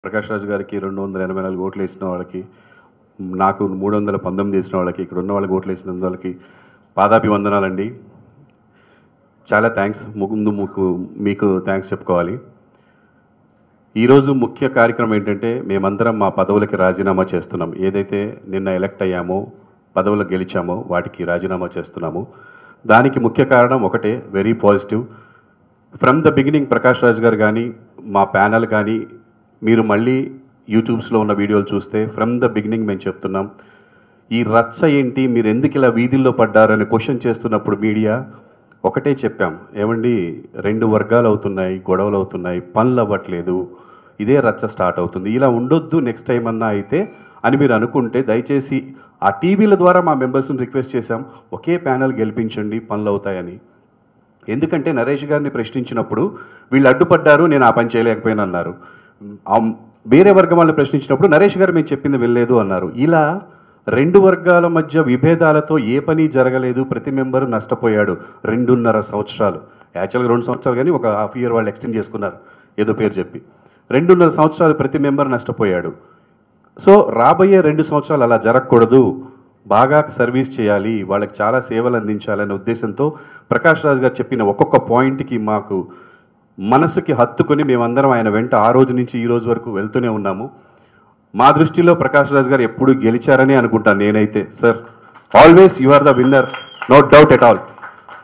ప్రకాష్ రాజ్ గారికి 284 ఓట్లు వేసిన వాళ్ళకి, నాకు 319 వేసిన వాళ్ళకి, ఇక్కడ ఉన్న వాళ్ళకి ఓట్లు వేసిన వాళ్ళకి పాదాభివందనాలండి. చాలా థ్యాంక్స్. ముందు మీకు థ్యాంక్స్ చెప్పుకోవాలి. ఈరోజు ముఖ్య కార్యక్రమం ఏంటంటే మేమందరం మా పదవులకి రాజీనామా చేస్తున్నాం. ఏదైతే నిన్న ఎలక్ట్ అయ్యామో, పదవులు గెలిచామో వాటికి రాజీనామా చేస్తున్నాము. దానికి ముఖ్య కారణం ఒకటే, very positive. From the beginning Prakash Raj గారు కానీ, మా ప్యానల్ కానీ, మీరు మళ్ళీ యూట్యూబ్స్లో ఉన్న వీడియోలు చూస్తే ఫ్రమ్ ద బిగినింగ్ మేము చెప్తున్నాం, ఈ రచ్చ ఏంటి, మీరు ఎందుకు ఇలా వీధుల్లో పడ్డారని క్వశ్చన్ చేస్తున్నప్పుడు మీడియా ఒకటే చెప్పాం, ఏమండి 2 వర్గాలు అవుతున్నాయి, గొడవలు అవుతున్నాయి, పనులు అవ్వట్లేదు, ఇదే రచ్చ స్టార్ట్ అవుతుంది, ఇలా ఉండొద్దు నెక్స్ట్ టైం అన్నా అయితే అని మీరు అనుకుంటే దయచేసి ఆ టీవీల ద్వారా మా మెంబర్స్ని రిక్వెస్ట్ చేశాం, ఒకే ప్యానల్ గెలిపించండి పనులు అవుతాయని. ఎందుకంటే నరేష్ గారిని ప్రశ్నించినప్పుడు వీళ్ళు అడ్డుపడ్డారు, నేను ఆ పని చేయలేకపోయాను అన్నారు. వేరే వర్గం వాళ్ళని ప్రశ్నించినప్పుడు నరేష్ గారు మేము చెప్పింది వెళ్ళలేదు అన్నారు. ఇలా 2 వర్గాల మధ్య విభేదాలతో ఏ పని జరగలేదు, ప్రతి మెంబరు నష్టపోయాడు. 2.5 సంవత్సరాలు, యాక్చువల్గా 2 సంవత్సరాలు కానీ ఒక హాఫ్ ఇయర్ వాళ్ళు ఎక్స్టెండ్ చేసుకున్నారు ఏదో పేరు చెప్పి. 2.5 సంవత్సరాలు ప్రతి మెంబర్ నష్టపోయాడు. సో రాబోయే 2 సంవత్సరాలు అలా జరగకూడదు, బాగా సర్వీస్ చేయాలి, వాళ్ళకి చాలా సేవలు అందించాలనే ఉద్దేశంతో ప్రకాష్ రాజ్ గారు చెప్పిన ఒక్కొక్క పాయింట్కి మాకు మనసుకి హత్తుకొని మేమందరం ఆయన వెంట ఆ రోజు నుంచి ఈ రోజు వరకు వెళ్తూనే ఉన్నాము. మా దృష్టిలో ప్రకాష్ రాజ్ గారు ఎప్పుడు గెలిచారని అనుకుంటాను నేనైతే. Sir always you are the winner, no doubt at all.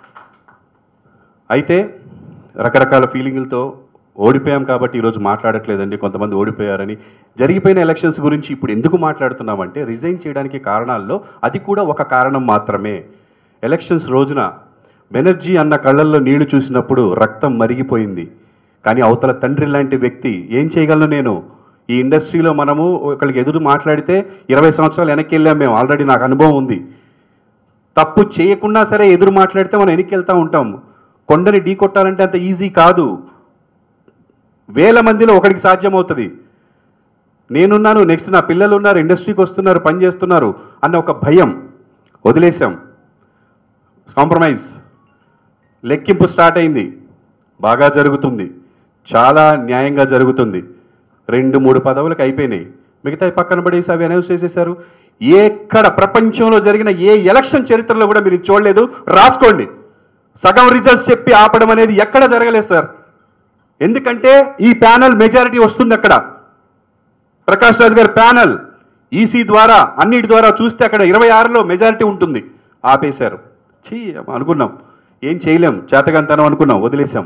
అయితే రకరకాల ఫీలింగులతో ఓడిపోయాం కాబట్టి ఈరోజు మాట్లాడట్లేదండి, కొంతమంది ఓడిపోయారని. జరిగిపోయిన ఎలక్షన్స్ గురించి ఇప్పుడు ఎందుకు మాట్లాడుతున్నామంటే, రిజైన్ చేయడానికి కారణాల్లో అది కూడా ఒక కారణం మాత్రమే. ఎలక్షన్స్ రోజున బెనర్జీ అన్న కళ్ళల్లో నీళ్లు చూసినప్పుడు రక్తం మరిగిపోయింది. కానీ అవతల తండ్రి లాంటి వ్యక్తి, ఏం చేయగలను నేను, ఈ ఇండస్ట్రీలో మనము ఒకరికి ఎదురు మాట్లాడితే 20 సంవత్సరాలు వెనక్కి వెళ్ళాం మేము, ఆల్రెడీ నాకు అనుభవం ఉంది. తప్పు చేయకుండా సరే ఎదురు మాట్లాడితే మనం వెనక్కి వెళ్తూ ఉంటాం. కొండని ఢీ కొట్టాలంటే అంత ఈజీ కాదు, 1000 మందిలో ఒకడికి సాధ్యమవుతుంది. నేనున్నాను, నెక్స్ట్ నా పిల్లలు ఉన్నారు, ఇండస్ట్రీకి వస్తున్నారు, పని చేస్తున్నారు అన్న ఒక భయం వదిలేసాం. కాంప్రమైజ్, లెక్కింపు స్టార్ట్ అయింది, బాగా జరుగుతుంది, చాలా న్యాయంగా జరుగుతుంది. 2-3 పదవులకు అయిపోయినాయి, మిగతా పక్కన పడేసి అవి అనౌన్స్ చేసేశారు. ఎక్కడ ప్రపంచంలో జరిగిన ఏ ఎలక్షన్ చరిత్రలో కూడా మీరు చూడలేదు, రాసుకోండి. సగం రిజల్ట్స్ చెప్పి ఆపడం అనేది ఎక్కడ జరగలేదు సార్. ఎందుకంటే ఈ ప్యానల్ మెజారిటీ వస్తుంది అక్కడ. ప్రకాష్ రాజ్ గారి ప్యానల్ ఈసీ ద్వారా అన్నిటి ద్వారా చూస్తే అక్కడ 26లో మెజారిటీ ఉంటుంది. ఆపేశారు. అనుకున్నాం ఏం చేయలేం, చేతకంతనం అనుకున్నాం, వదిలేసాం.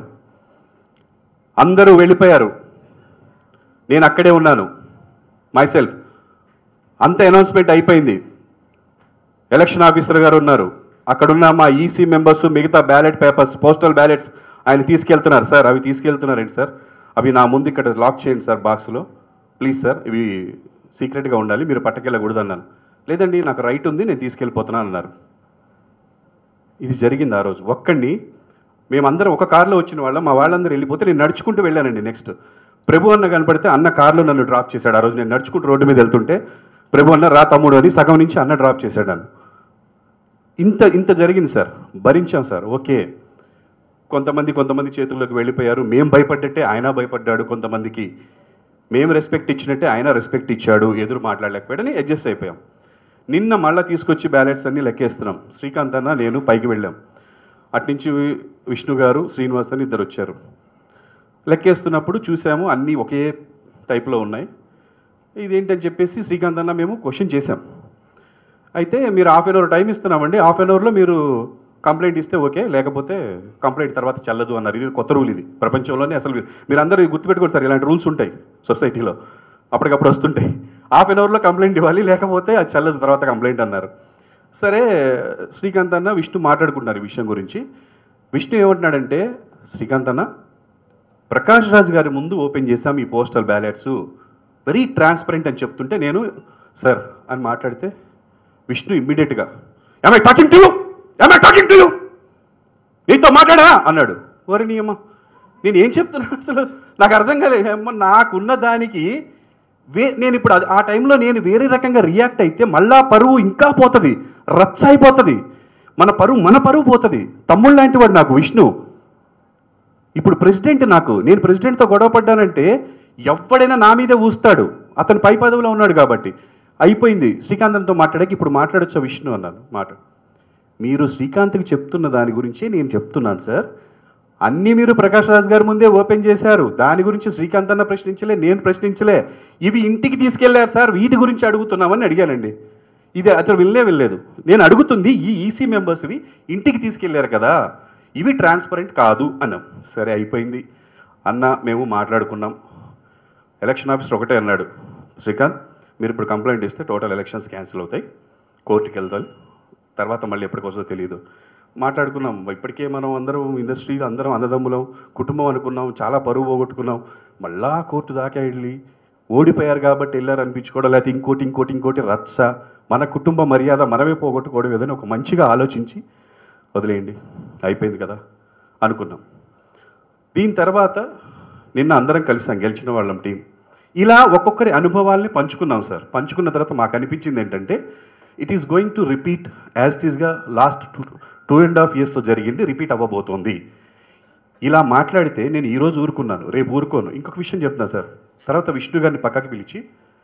అందరూ వెళ్ళిపోయారు, నేను అక్కడే ఉన్నాను మైసెల్ఫ్. అంత అనౌన్స్మెంట్ అయిపోయింది, ఎలక్షన్ ఆఫీసర్ గారు ఉన్నారు, అక్కడున్న మా ఈసీ మెంబర్స్ మిగతా బ్యాలెట్ పేపర్స్, పోస్టల్ బ్యాలెట్స్ ఆయన తీసుకెళ్తున్నారు. సార్ అవి తీసుకెళ్తున్నారండి సార్, అవి నా ముందు ఇక్కడ లాక్ చేయండి సార్ బాక్స్లో ప్లీజ్ సార్, ఇవి సీక్రెట్గా ఉండాలి, మీరు పట్టుకెళ్ళకూడదు అన్నాను. లేదండి నాకు రైట్ ఉంది, నేను తీసుకెళ్ళిపోతున్నాను అన్నారు. ఇది జరిగింది ఆ రోజు. ఒక్కడిని మేమందరం ఒక కారులో వచ్చిన వాళ్ళం, మా వాళ్ళందరూ వెళ్ళిపోతే నేను నడుచుకుంటూ వెళ్ళానండి. నెక్స్ట్ ప్రభు అన్న కనపడితే అన్న కారులో నన్ను డ్రాప్ చేశాడు. ఆ రోజు నేను నడుచుకుంటూ రోడ్డు మీద వెళ్తుంటే ప్రభు అన్న రా తమ్ముడు అని సగం నుంచి అన్న డ్రాప్ చేశాడు నన్ను. ఇంత జరిగింది సార్, భరించాం సార్. ఓకే, కొంతమంది చేతుల్లోకి వెళ్ళిపోయారు, మేము భయపడ్డట్టే ఆయన భయపడ్డాడు, కొంతమందికి మేము రెస్పెక్ట్ ఇచ్చినట్టే ఆయన రెస్పెక్ట్ ఇచ్చాడు, ఎదురు మాట్లాడలేకపోయాడని అడ్జస్ట్ అయిపోయాం. నిన్న మళ్ళీ తీసుకొచ్చి బ్యాలెట్స్ అన్నీ లెక్కేస్తున్నాం. శ్రీకాంత్ అన్న నేను పైకి వెళ్ళాం, అట్నుంచి విష్ణు గారు, శ్రీనివాస్ అని ఇద్దరు వచ్చారు. లెక్కేస్తున్నప్పుడు చూసాము అన్నీ ఒకే టైప్లో ఉన్నాయి. ఇదేంటని చెప్పేసి శ్రీకాంత్ అన్న మేము క్వశ్చన్ చేశాం. అయితే మీరు హాఫ్ అన్ అవర్ టైం ఇస్తున్నామండి, హాఫ్ అన్ అవర్లో మీరు కంప్లైంట్ ఇస్తే ఓకే, లేకపోతే కంప్లైంట్ తర్వాత చెల్లదు అన్నారు. ఇది కొత్త రూల్, ఇది ప్రపంచంలోనే అసలు మీరు అందరూ గుర్తుపెట్టుకోండి సార్, ఇలాంటి రూల్స్ ఉంటాయి సొసైటీలో, అప్పటికప్పుడు వస్తుంటాయి. హాఫ్ అన్ అవర్లో కంప్లైంట్ ఇవ్వాలి, లేకపోతే అది చెల్లదు తర్వాత కంప్లైంట్ అన్నారు. సరే శ్రీకాంత్ అన్న విష్ణు మాట్లాడుకుంటున్నారు ఈ విషయం గురించి. విష్ణు ఏమంటున్నాడంటే, శ్రీకాంత్ అన్న ప్రకాష్ రాజ్ గారి ముందు ఓపెన్ చేశాం ఈ పోస్టల్ బ్యాలెట్స్, వెరీ ట్రాన్స్పరెంట్ అని చెప్తుంటే నేను సార్ అని మాట్లాడితే విష్ణు ఇమ్మీడియట్గా am I talking to you నీతో మాట్లాడా అన్నాడు. ఓరి నీ అమ్మ, నేను ఏం చెప్తున్నాను అసలు నాకు అర్థం కాలేదు. అమ్మ నాకున్న దానికి నేను ఇప్పుడు ఆ టైంలో నేను వేరే రకంగా రియాక్ట్ అయితే మళ్ళా పరువు ఇంకా పోతుంది, రచ్చ అయిపోతుంది, మన పరువు పోతుంది. తమ్ముళ్ళు లాంటి వాడు నాకు విష్ణు. ఇప్పుడు ప్రెసిడెంట్, నేను ప్రెసిడెంట్తో గొడవ పడ్డానంటే ఎవడైనా నా మీదే ఊస్తాడు, అతను పై పదవిలో ఉన్నాడు కాబట్టి. అయిపోయింది. శ్రీకాంత్తో మాట్లాడాక ఇప్పుడు మాట్లాడొచ్చా విష్ణు అన్నాను మాట. మీరు శ్రీకాంత్కి చెప్తున్న దాని గురించే నేను చెప్తున్నాను సార్. అన్నీ మీరు ప్రకాష్ రాజ్ గారి ముందే ఓపెన్ చేశారు. దాని గురించి శ్రీకాంత్ అన్న ప్రశ్నించలే, నేను ప్రశ్నించలే. ఇవి ఇంటికి తీసుకెళ్లారు సార్, వీటి గురించి అడుగుతున్నామని అడిగానండి. ఇది అతను వెళ్ళలేదు. నేను అడుగుతుంది ఈ ఈసీ మెంబర్స్వి ఇంటికి తీసుకెళ్లారు కదా, ఇవి ట్రాన్స్పరెంట్ కాదు అన్నాం. సరే అయిపోయింది అన్న, మేము మాట్లాడుకున్నాం. ఎలక్షన్ ఆఫీసర్ ఒకటే అన్నాడు, శ్రీకాంత్ మీరు ఇప్పుడు కంప్లైంట్ ఇస్తే టోటల్ ఎలక్షన్స్ క్యాన్సిల్ అవుతాయి, కోర్టుకి వెళ్తాయి, తర్వాత మళ్ళీ ఎప్పటికోసో తెలియదు. మాట్లాడుకున్నాం. ఇప్పటికే మనం అందరం ఇండస్ట్రీలో అందరం అన్నదమ్ములం, కుటుంబం అనుకున్నాం, చాలా పరువు పోగొట్టుకున్నాం. మళ్ళా కోర్టు దాకా వెళ్ళి ఓడిపోయారు కాబట్టి వెళ్ళారు అనిపించుకోవడం, లేకపోతే ఇంకోటి రచ్చ, మన కుటుంబ మర్యాద మనమే పోగొట్టుకోవడం ఏదైనా ఒక మంచిగా ఆలోచించి వదిలేయండి, అయిపోయింది కదా అనుకున్నాం. దీని తర్వాత నిన్న అందరం కలిసాం, గెలిచిన వాళ్ళం టీం. ఇలా ఒక్కొక్కరి అనుభవాల్ని పంచుకున్నాం సార్. పంచుకున్న తర్వాత మాకు అనిపించింది ఏంటంటే it is going to repeat as it ఈస్గా లాస్ట్ 2.5 yearsలో జరిగింది, రిపీట్ అవ్వబోతోంది. ఇలా మాట్లాడితే నేను ఈరోజు ఊరుకున్నాను, రేపు ఊరుకోను. ఇంకొక విషయం చెప్తున్నా సార్. తర్వాత విష్ణు గారిని పక్కకి పిలిచి,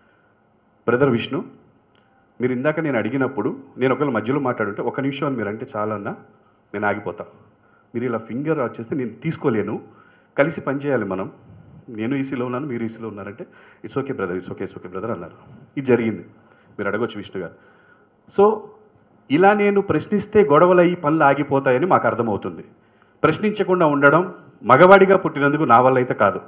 బ్రదర్ విష్ణు, మీరు ఇందాక నేను అడిగినప్పుడు నేను ఒకవేళ మధ్యలో మాట్లాడుంటే ఒక నిమిషం అని మీరు అంటే చాలన్నా నేను ఆగిపోతా. మీరు ఇలా ఫింగర్ వచ్చేస్తే నేను తీసుకోలేను, కలిసి పనిచేయాలి మనం. నేను ఈసీలో ఉన్నాను, మీరు ఈసీలో ఉన్నారంటే it's okay brother, it's okay brother అన్నారు. ఇది జరిగింది. మీరు అడగొచ్చు విష్ణు గారు. సో ఇలా నేను ప్రశ్నిస్తే గొడవలు అయ్యి పనులు ఆగిపోతాయని మాకు అర్థమవుతుంది. ప్రశ్నించకుండా ఉండడం మగవాడిగా పుట్టినందుకు నా వల్ల అయితే కాదు.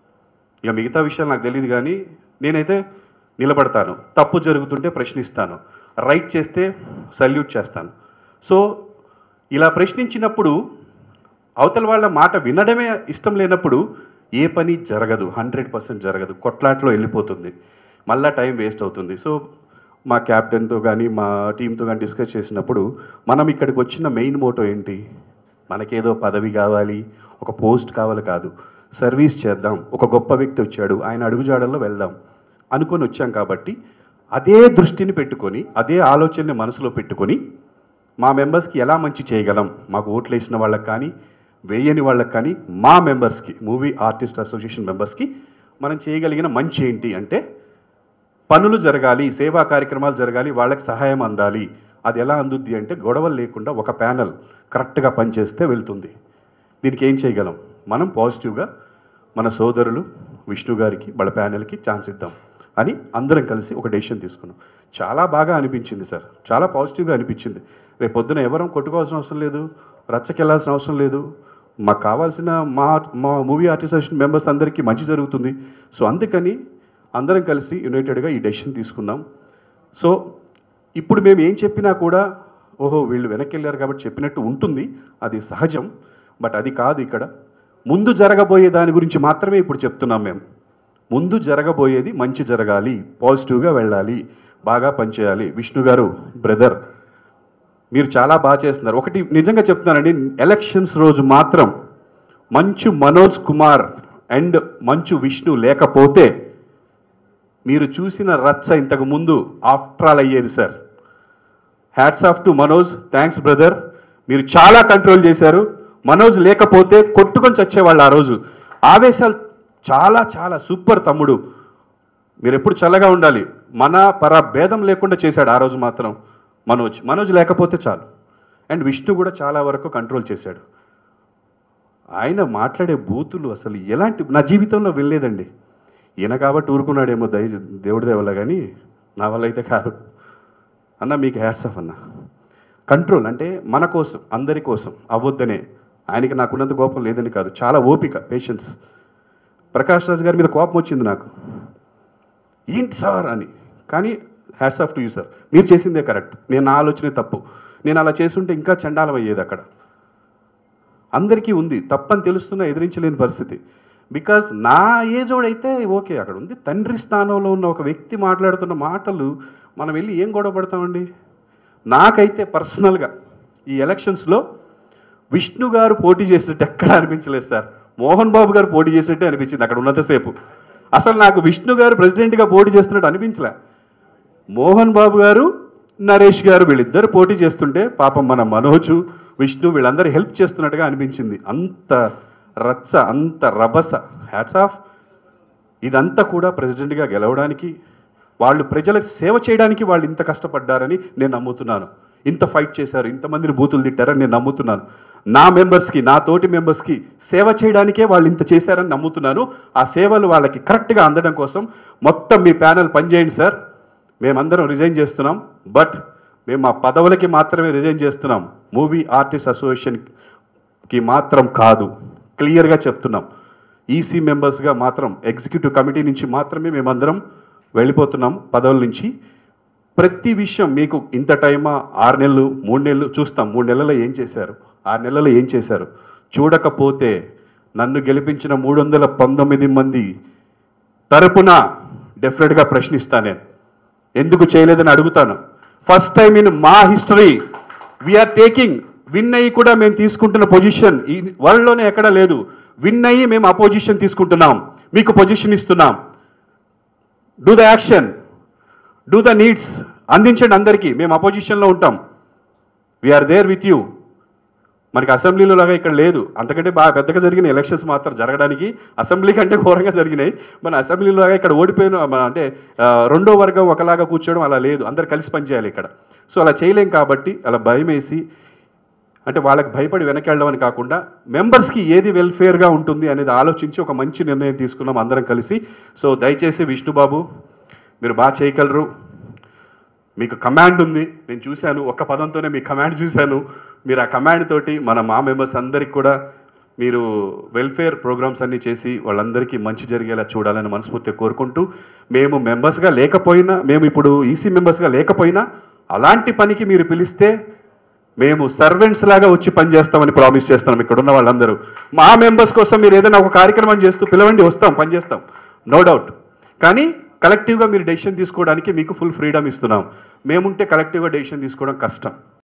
ఇక మిగతా విషయాలు నాకు తెలియదు, కానీ నేనైతే నిలబడతాను. తప్పు జరుగుతుంటే ప్రశ్నిస్తాను, రైట్ చేస్తే సల్యూట్ చేస్తాను. సో ఇలా ప్రశ్నించినప్పుడు అవతల వాళ్ళ మాట వినడమే ఇష్టం లేనప్పుడు ఏ పని జరగదు, 100% జరగదు. కొట్లాట్లో వెళ్ళిపోతుంది, మళ్ళీ టైం వేస్ట్ అవుతుంది. సో మా క్యాప్టెన్తో కానీ మా టీంతో కానీ డిస్కస్ చేసినప్పుడు మనం ఇక్కడికి వచ్చిన మెయిన్ మోటో ఏంటి, మనకేదో పదవి కావాలి, ఒక పోస్ట్ కావాలి కాదు, సర్వీస్ చేద్దాం. ఒక గొప్ప వ్యక్తి వచ్చాడు, ఆయన అడుగుజాడల్లో వెళ్దాం అనుకొని వచ్చాం. కాబట్టి అదే దృష్టిని పెట్టుకొని, అదే ఆలోచనని మనసులో పెట్టుకొని మా మెంబర్స్కి ఎలా మంచి చేయగలం, మాకు ఓట్లు వేసిన వాళ్ళకి కానీ వేయని వాళ్ళకి కానీ మా మెంబర్స్కి, మూవీ ఆర్టిస్ట్ అసోసియేషన్ మెంబర్స్కి మనం చేయగలిగిన మంచి ఏంటి అంటే పనులు జరగాలి, సేవా కార్యక్రమాలు జరగాలి, వాళ్ళకి సహాయం అందాలి. అది ఎలా అందుద్ది అంటే గొడవలు లేకుండా ఒక ప్యానల్ కరెక్ట్గా పనిచేస్తే వెళ్తుంది. దీనికి ఏం చేయగలం, మనం పాజిటివ్గా మన సోదరులు విష్ణు గారికి వాళ్ళ ప్యానెల్కి ఛాన్స్ ఇద్దాం అని అందరం కలిసి ఒక డెసిషన్ తీసుకున్నాం. చాలా బాగా అనిపించింది సార్, చాలా పాజిటివ్గా అనిపించింది. రేపు పొద్దున ఎవరం కొట్టుకోవాల్సిన అవసరం లేదు, రచ్చకెళ్లాల్సిన అవసరం లేదు. మాకు కావాల్సిన మా మూవీ ఆర్టిస్ట్ అసోసియేషన్ మెంబర్స్ అందరికీ మంచి జరుగుతుంది. సో అందుకని అందరం కలిసి యునైటెడ్గా ఈ డెసిషన్ తీసుకున్నాం. సో ఇప్పుడు మేము ఏం చెప్పినా కూడా ఓహో వీళ్ళు వెనక్కి వెళ్ళారు కాబట్టి చెప్పినట్టు ఉంటుంది, అది సహజం. బట్ అది కాదు. ఇక్కడ ముందు జరగబోయే దాని గురించి మాత్రమే ఇప్పుడు చెప్తున్నాం. మేము ముందు జరగబోయేది మంచి జరగాలి, పాజిటివ్గా వెళ్ళాలి, బాగా పనిచేయాలి. విష్ణు గారు బ్రదర్, మీరు చాలా బాగా చేస్తున్నారు. ఒకటి నిజంగా చెప్తున్నానండి, ఎలక్షన్స్ రోజు మాత్రం మంచు మనోజ్ కుమార్ అండ్ మంచు విష్ణు లేకపోతే మీరు చూసిన రచ్చ ఇంతకు ముందు ఆఫ్టర్ ఆల్ అయ్యేది sir. Hats off to Manoj, thanks brother, మీరు చాలా కంట్రోల్ చేశారు. మనోజ్ లేకపోతే కొట్టుకొని చచ్చేవాళ్ళు ఆ రోజు. ఆవేశాలు చాలా చాలా సూపర్ తమ్ముడు, మీరు ఎప్పుడు చల్లగా ఉండాలి. మన భేదం లేకుండా చేశాడు ఆ రోజు మాత్రం మనోజ్ లేకపోతే చాలు. అండ్ విష్ణు కూడా చాలా వరకు కంట్రోల్ చేశాడు. ఆయన మాట్లాడే బూతులు అసలు ఎలాంటి నా జీవితంలో వెళ్ళలేదండి. ఈయన కాబట్టి ఊరుకున్నాడేమో దేవుడి దేవల్ల, కానీ నా వల్ల అయితే కాదు. అన్న మీకు హ్యాట్స్ ఆఫ్ అన్న. కంట్రోల్ అంటే మన కోసం, అందరి కోసం అవ్వద్దనే. ఆయనకి నాకున్నంత కోపం లేదని కాదు, చాలా ఓపిక, పేషెన్స్. ప్రకాష్ రాజ్ గారి మీద కోపం వచ్చింది నాకు, ఏంటి సార్ అని. కానీ hats off to you sir, మీరు చేసిందే కరెక్ట్. నేను నా ఆలోచనే తప్పు. నేను అలా చేస్తుంటే ఇంకా చండాలం అయ్యేది. అక్కడ అందరికీ ఉంది, తప్పని తెలుస్తున్నా ఎదిరించలేని పరిస్థితి. బికాజ్ నా ఏజోడైతే ఓకే, అక్కడ ఉంది. తండ్రి స్థానంలో ఉన్న ఒక వ్యక్తి మాట్లాడుతున్న మాటలు మనం వెళ్ళి ఏం గొడవ పడతామండి. నాకైతే పర్సనల్గా ఈ ఎలక్షన్స్లో విష్ణు గారు పోటీ చేసినట్టు ఎక్కడ అనిపించలేదు సార్. మోహన్ బాబు గారు పోటీ చేసినట్టే అనిపించింది అక్కడ ఉన్నంతసేపు. అసలు నాకు విష్ణు గారు ప్రెసిడెంట్గా పోటీ చేస్తున్నట్టు అనిపించలే. మోహన్ బాబు గారు, నరేష్ గారు వీళ్ళిద్దరు పోటీ చేస్తుంటే పాపం మన మనోజు, విష్ణు వీళ్ళందరూ హెల్ప్ చేస్తున్నట్టుగా అనిపించింది. అంత రచ్చ, అంత రభస. Hats off. ఇదంతా కూడా ప్రెసిడెంట్గా గెలవడానికి, వాళ్ళు ప్రజలకు సేవ చేయడానికి వాళ్ళు ఇంత కష్టపడ్డారని నేను నమ్ముతున్నాను. ఇంత ఫైట్ చేశారు, ఇంతమందిని బూతులు తిట్టారని నేను నమ్ముతున్నాను. నా మెంబర్స్కి, నా తోటి మెంబర్స్కి సేవ చేయడానికే వాళ్ళు ఇంత చేశారని నమ్ముతున్నాను. ఆ సేవలు వాళ్ళకి కరెక్ట్గా అందడం కోసం మొత్తం మీ ప్యానెల్ పనిచేయండి సార్. మేమందరం రిజైన్ చేస్తున్నాం, బట్ మేము మా పదవులకి మాత్రమే రిజైన్ చేస్తున్నాం. మూవీ ఆర్టిస్ట్ అసోసియేషన్కి మాత్రం కాదు, క్లియర్గా చెప్తున్నాం. ఈసీ మెంబర్స్గా మాత్రం, ఎగ్జిక్యూటివ్ కమిటీ నుంచి మాత్రమే మేమందరం వెళ్ళిపోతున్నాం పదవుల నుంచి. ప్రతి విషయం మీకు ఇంత టైమా, 6 నెలలు 3 నెలలు చూస్తాం. 3 నెలల్లో ఏం చేశారు, 6 నెలల్లో ఏం చేశారు చూడకపోతే నన్ను గెలిపించిన 319 మంది తరపున డెఫినెట్గా ప్రశ్నిస్తాను. నేను ఎందుకు చేయలేదని అడుగుతాను. ఫస్ట్ టైం ఇన్ మా హిస్టరీ వీఆర్ టేకింగ్, విన్ అయ్యి కూడా మేము తీసుకుంటున్న పొజిషన్ ఈ వరల్డ్లోనే ఎక్కడా లేదు. విన్ అయ్యి మేము అపోజిషన్ తీసుకుంటున్నాం, మీకు పొజిషన్ ఇస్తున్నాం. Do the action, do the needs, అందించండి అందరికీ. మేము అపోజిషన్లో ఉంటాం, వీఆర్ దేర్ విత్ యూ. మనకి అసెంబ్లీలో లాగా ఇక్కడ లేదు. అంతకంటే బాగా పెద్దగా జరిగిన ఎలక్షన్స్ మాత్రం జరగడానికి అసెంబ్లీ కంటే ఘోరంగా జరిగినాయి. మన అసెంబ్లీలో లాగా ఇక్కడ ఓడిపోయిన అంటే రెండో వర్గం ఒకలాగా కూర్చోవడం అలా లేదు. అందరు కలిసి పనిచేయాలి ఇక్కడ. సో అలా చేయలేం కాబట్టి అలా భయం వేసి, అంటే వాళ్ళకి భయపడి వెనక్కి వెళ్ళడం అని కాకుండా మెంబర్స్కి ఏది వెల్ఫేర్గా ఉంటుంది అనేది ఆలోచించి ఒక మంచి నిర్ణయం తీసుకున్నాం అందరం కలిసి. సో దయచేసి విష్ణుబాబు, మీరు బాగా చేయగలరు, మీకు కమాండ్ ఉంది. నేను చూశాను, ఒక్క పదంతోనే మీ కమాండ్ చూశాను. మీరు ఆ కమాండ్ తోటి మా మెంబర్స్ అందరికి కూడా మీరు వెల్ఫేర్ ప్రోగ్రామ్స్ అన్నీ చేసి వాళ్ళందరికీ మంచి జరిగేలా చూడాలని మనస్ఫూర్తిగా కోరుకుంటూ, మేము మెంబర్స్గా లేకపోయినా, మేము ఇప్పుడు ఈసీ మెంబర్స్గా లేకపోయినా అలాంటి పనికి మీరు పిలిస్తే మేము సర్వెంట్స్ లాగా వచ్చి పనిచేస్తామని ప్రామిస్ చేస్తున్నాం. ఇక్కడ ఉన్న వాళ్ళందరూ మా మెంబర్స్ కోసం మీరు ఏదైనా ఒక కార్యక్రమం చేస్తూ పిలవండి, వస్తాం, పనిచేస్తాం, నో డౌట్. కానీ కలెక్టివ్గా మీరు డెసిషన్ తీసుకోవడానికి మీకు ఫుల్ ఫ్రీడమ్ ఇస్తున్నాం. మేముంటే కలెక్టివ్గా డెసిషన్ తీసుకోవడం కష్టం.